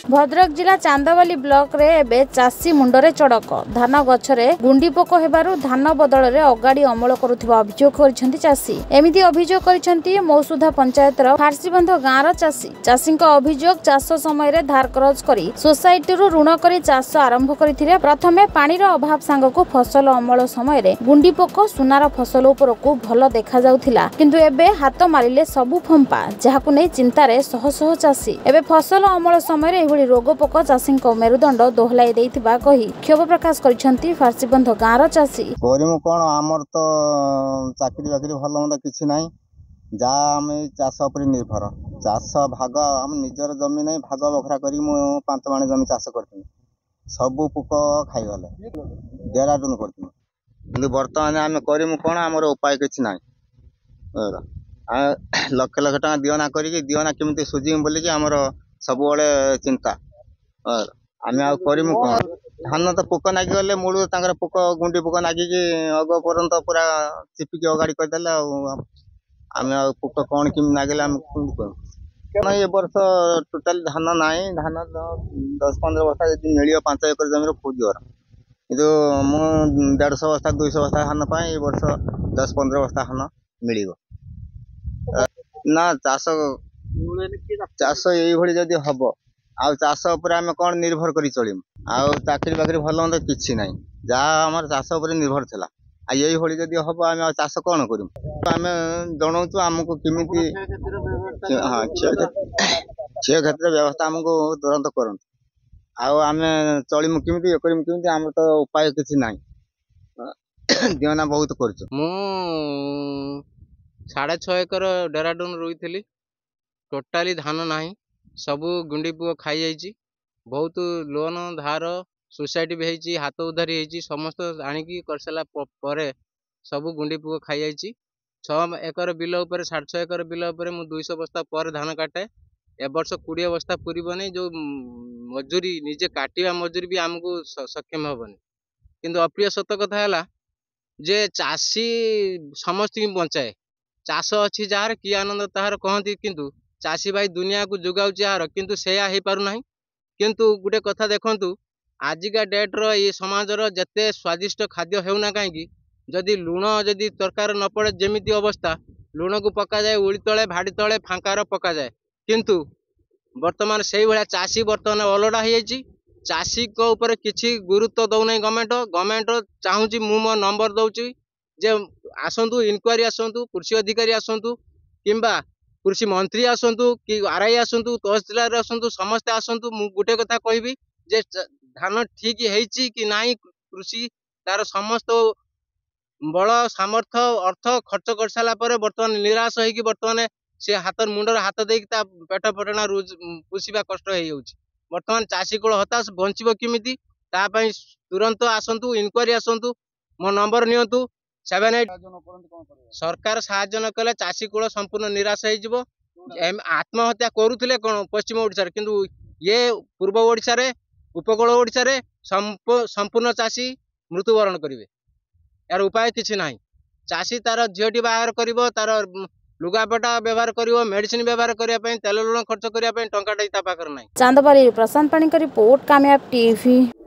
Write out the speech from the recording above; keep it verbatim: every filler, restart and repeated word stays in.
भद्रक जिला चांदवाली ब्लॉक रे एबे चासी मुंडरे चड़क धान गछरे गुंडी पोक हेबारु धान बदल रे अगाड़ी अमल करुथिबा अभियोग करिसेंती चासी। एमिति अभियोग करिसेंती मौसुधा पंचायत रो फारसीबंध गाँ रो चासी। चासीक अभियोग चाष समय रे धार करज करी सोसाइटी रु ऋण करी चाष आरंभ करिथिले। प्रथमे पानी रो अभाव सांगको फसल अमल समय रे गुंडी पोक सुनार फसल उपरकू भल देखा जाउथिला, किंतु एबे हाथ मारिले सबु फंपा, जाहाकु नै चिंतारे शह शह चासी। एबे फसल अमल समय रे रोग पोक चाषी मेरुदंड दोहलाई देइथिबा कही क्षोभ प्रकाश करिसेंती फारसीबंध गाँ रो चाषी। करिमु कोन हमर तो चाकरी बाकरी भल मंद किछि नाही, जा हम चाष पर निर्भर। चाष भाग हम निजर जमी नहीं, भाग बखरा करी मु पांच माणे जमी चाष करथिनी, सबु पोक खाइ गले डेराडुन करथिनी। किंतु वर्तमान आम करिमु कोन हमर उपाय किछि नाही। लक्ष लक्ष टका दियना करी दियना केमती सुझिम बोली कि हमर सब चिंता। आम आमु कौन धान तो पोक नागी गले मूल तांकर पोक गुंडी पोक नागिकी अग पर्यंत पूरा चिपिकी अगाड़ी करदेले। आम पोक कौन कि नागिले आम ये वर्ष टोटाल धान नाई, धान दस पंद्रह बस्ता यदि मिल पांच एकर जमीन खोजर, किंतु मु देढ़ सौ बस्ता दुई सौ बस्ता धान पाए वर्ष दस पंद्रह बस्ता धान मिल ना। चाष चाष ये जदि हम आउ चाष उपर आम कौन निर्भर करी चलिमु। आउ चाकरी बाकरी भल मंद किछि नाही, जहाँ आम चाष उपर निर्भर थिला। आ यही भली जदि हम आम चाष कौन करिमु। आम जनाऊँ आमको किमिति हाँ क्षय क्षेत्र व्यवस्था आमको तुरंत करंतु। आउ आम चलिमु किमिति करिमु किमिति आम तो उपाय किछि नाही। दियना बहुत करछु। मु साढ़े छः एकर डेराडुन रुईथिली, टोटाली धान नाही, सबू गुंडी पुओ खाई जाइए। बहुत लोन धार सोसाइटी भी होती, हाथ उधारी होती, समस्त आनिकी करसाला परे सबू गुंडी पुओ खाई जाइए। छः एकर बिल उपर साढ़े छः एकर बिल उपर मु दुई सौ बस्ता पर धान काटे। ए वर्ष कोड़े बस्ता पूरबनी, जो मजूरी निजे काटिया मजूरी भी आमको सक्षम हेबनी। किंतु अप्रिय सत कथा है जे चाषी समस्त बचाए। चाष अच्छी जार कि आनंद ताहार कहती, किंतु चाषी भाई दुनिया को जोगाऊँ यार, किंतु सेया हो पार ना। किंतु गोटे कथा देखंतु, आजिका डेट रो ये समाज रो जते स्वादिष्ट खाद्य हेउना कहीं जदि लुण जदि तरकार न पड़े जेमिति अवस्था, लुण को पका जाए उड़ी तले भाड़ी तले फांकार पका जाए। किंतु वर्तमान से भाया चाषी वर्तमान अलड़ा हो जाइए। चाषी को ऊपर किसी गुरुत्व दौना गवर्नमेंट। गवर्नमेंट चाहूँगी मु मो नंबर दौची जे आसतु इनक्वारी आसतु, कृषि अधिकारी आसतु, किंबा कृषि मंत्री आसतु कि आरआई आसतु, तहसीलदार आसतु, समस्ते आसतु। मु गोटे कथा कहबी जे धान ठीक है कि नहीं, कृषि तार समस्त बल सामर्थ्य अर्थ खर्च कर सारा पर बर्तमान निराश होगी। बर्तमान से हाथ मुंडर हाथ दे पेट पटना पोषा कष्ट हो। बर्तमान चाषी को हताश बंचब किमिति तापाई तुरंत आसतु, इनक्वारी आसतु, मो नंबर नियंतु सेवेन एट। सरकार साहाय्य न कले चाषी कूल संपूर्ण निराश हो। आत्महत्या करुले कौन पश्चिम ओडिशा, किंतु ये पूर्व ओडिशा रे उपकूल ओडिशा रे संपूर्ण चाषी मृत्युवरण करेंगे। यार उपाय किछि नाही। चाषी तार झीटी बाहर कर, तार लुगापटा व्यवहार कर, मेडिसिन व्यवहार करने, तेल लुण खर्च करने टंका टा पाखर ना। चांदबारी प्रशांत पाणी का रिपोर्ट, कामयाब टीवी।